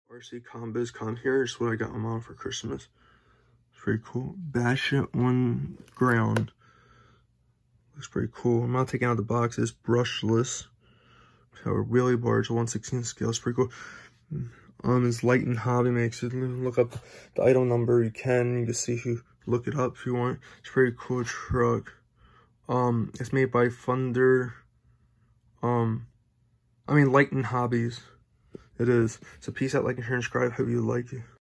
RC Combis Con here is what I got my mom for Christmas. It's pretty cool. Bash it on ground. Looks pretty cool. I'm not taking out the box. It's brushless. Our wheelie bar is 1/16 scale. It's pretty cool. It's Light and Hobby makes it. Look up the item number. You can see if you look it up if you want. It's a pretty cool truck. It's made by Thunder. Light and Hobbies. It is. So peace out, like, and share, and subscribe. Hope you like it.